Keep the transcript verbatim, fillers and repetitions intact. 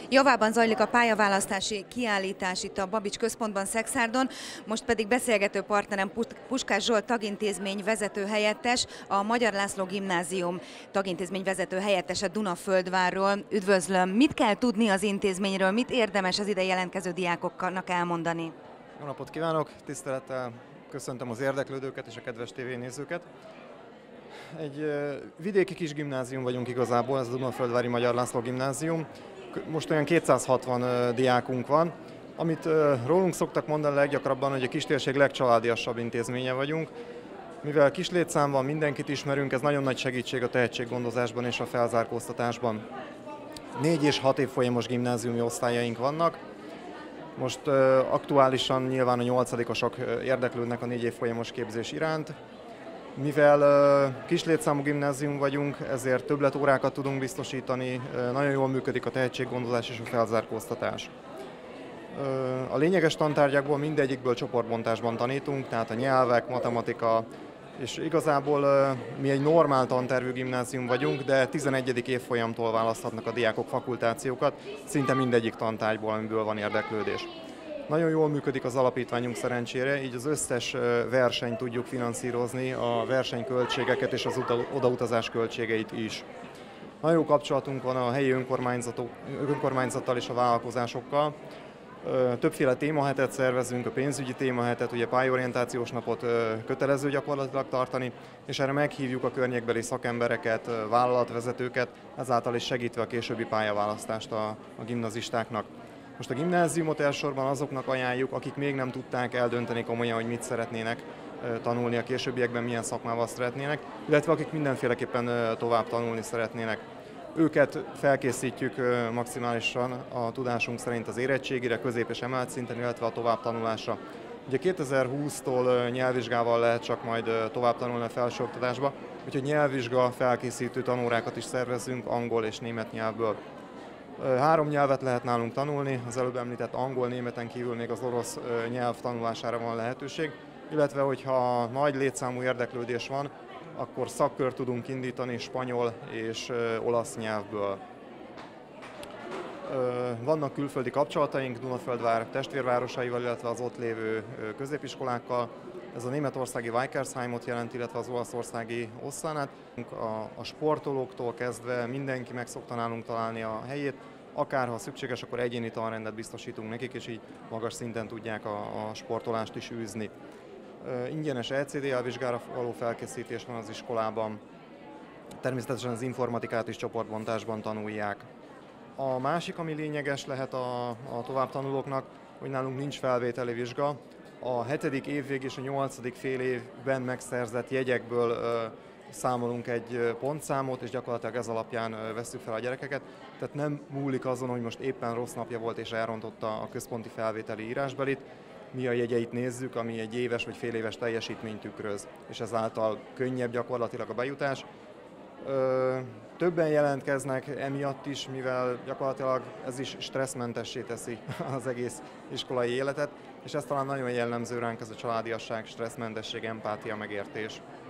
Javában zajlik a pályaválasztási kiállítás itt a Babits Központban, Szexárdon, most pedig beszélgető partnerem Puskás Zsolt tagintézmény vezető helyettes, a Magyar László Gimnázium tagintézmény vezető helyettese Dunaföldvárról. Üdvözlöm! Mit kell tudni az intézményről, mit érdemes az ide jelentkező diákoknak elmondani? Jó napot kívánok! Tisztelettel köszöntöm az érdeklődőket és a kedves tévénézőket. Egy vidéki kis gimnázium vagyunk igazából, ez a Dunaföldvári Magyar László Gimnázium. Most olyan kétszázhatvan diákunk van. Amit rólunk szoktak mondani leggyakrabban, hogy a kistérség legcsaládiasabb intézménye vagyunk. Mivel kis létszám van, mindenkit ismerünk, ez nagyon nagy segítség a tehetséggondozásban és a felzárkóztatásban. Négy és hat évfolyamos gimnáziumi osztályaink vannak. Most uh, aktuálisan nyilván a nyolcadikosok érdeklődnek a négy évfolyamos képzés iránt. Mivel uh, kis létszámú gimnázium vagyunk, ezért többletórákat tudunk biztosítani, uh, nagyon jól működik a tehetséggondozás és a felzárkóztatás. Uh, a lényeges tantárgyakból mindegyikből csoportbontásban tanítunk, tehát a nyelvek, matematika, és igazából uh, mi egy normál tantervű gimnázium vagyunk, de tizenegyedik évfolyamtól választhatnak a diákok fakultációkat, szinte mindegyik tantárgyból, amiből van érdeklődés. Nagyon jól működik az alapítványunk szerencsére, így az összes versenyt tudjuk finanszírozni, a versenyköltségeket és az odautazás költségeit is. Nagyon jó kapcsolatunk van a helyi önkormányzattal és a vállalkozásokkal. Többféle témahetet szervezünk, a pénzügyi témahetet, ugye pályaorientációs napot kötelező gyakorlatilag tartani, és erre meghívjuk a környékbeli szakembereket, vállalatvezetőket, ezáltal is segítve a későbbi pályaválasztást a, a gimnazistáknak. Most a gimnáziumot elsősorban azoknak ajánljuk, akik még nem tudták eldönteni komolyan, hogy mit szeretnének tanulni a későbbiekben, milyen szakmával szeretnének, illetve akik mindenféleképpen tovább tanulni szeretnének. Őket felkészítjük maximálisan a tudásunk szerint az érettségire, közép- és emelt szinten, illetve a továbbtanulásra. Ugye kétezer-húsztól nyelvvizsgával lehet csak majd tovább tanulni a felsőoktatásba, úgyhogy nyelvvizsga felkészítő tanórákat is szervezünk angol és német nyelvből. Három nyelvet lehet nálunk tanulni, az előbb említett angol, németen kívül még az orosz nyelv tanulására van lehetőség, illetve hogyha nagy létszámú érdeklődés van, akkor szakkört tudunk indítani spanyol és olasz nyelvből. Vannak külföldi kapcsolataink Dunaföldvár testvérvárosaival, illetve az ott lévő középiskolákkal. Ez a németországi Weikersheimot jelent, illetve az olaszországi Ossanát. A, a sportolóktól kezdve mindenki meg szokta nálunk találni a helyét. Akár ha szükséges, akkor egyéni tanrendet biztosítunk nekik, és így magas szinten tudják a, a sportolást is űzni. Ingyenes E C D L vizsgára való felkészítés van az iskolában. Természetesen az informatikát is csoportbontásban tanulják. A másik, ami lényeges lehet a, a továbbtanulóknak, hogy nálunk nincs felvételi vizsga. A hetedik évvég és a nyolcadik fél évben megszerzett jegyekből ö, számolunk egy pontszámot, és gyakorlatilag ez alapján vesszük fel a gyerekeket. Tehát nem múlik azon, hogy most éppen rossz napja volt és elrontotta a központi felvételi írásbelit. Mi a jegyeit nézzük, ami egy éves vagy fél éves teljesítményt tükröz, és ezáltal könnyebb gyakorlatilag a bejutás. Ö, többen jelentkeznek emiatt is, mivel gyakorlatilag ez is stresszmentessé teszi az egész iskolai életet, és ez talán nagyon jellemző ránk, ez a családiasság, stresszmentesség, empátia, megértés.